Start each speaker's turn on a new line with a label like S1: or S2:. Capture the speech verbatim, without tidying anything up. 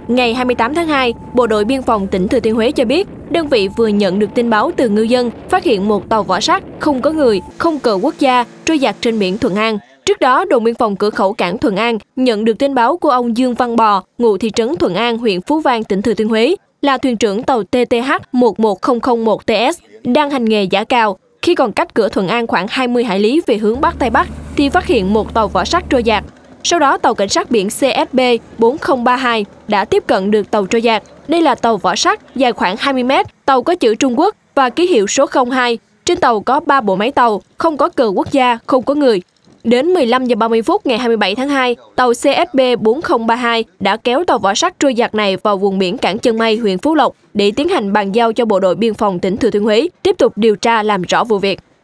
S1: Ngày hai mươi tám tháng hai, Bộ đội Biên phòng tỉnh Thừa Thiên Huế cho biết, đơn vị vừa nhận được tin báo từ ngư dân phát hiện một tàu vỏ sắt không có người, không cờ quốc gia trôi dạt trên biển Thuận An. Trước đó, đồn biên phòng cửa khẩu cảng Thuận An nhận được tin báo của ông Dương Văn Bò, ngụ thị trấn Thuận An, huyện Phú Vang, tỉnh Thừa Thiên Huế, là thuyền trưởng tàu T T H một một không không một T S đang hành nghề giã cào. Khi còn cách cửa Thuận An khoảng hai mươi hải lý về hướng Bắc Tây Bắc, thì phát hiện một tàu vỏ sắt trôi dạt. Sau đó, tàu cảnh sát biển C S B bốn không ba hai đã tiếp cận được tàu trôi dạt. Đây là tàu vỏ sắt dài khoảng hai mươi mét, tàu có chữ Trung Quốc và ký hiệu số không hai. Trên tàu có ba bộ máy tàu, không có cờ quốc gia, không có người. Đến mười lăm giờ ba mươi phút ngày hai mươi bảy tháng hai, tàu C S B bốn không ba hai đã kéo tàu vỏ sắt trôi dạt này vào vùng biển cảng Chân Mây, huyện Phú Lộc để tiến hành bàn giao cho Bộ đội Biên phòng tỉnh Thừa Thiên Huế tiếp tục điều tra làm rõ vụ việc.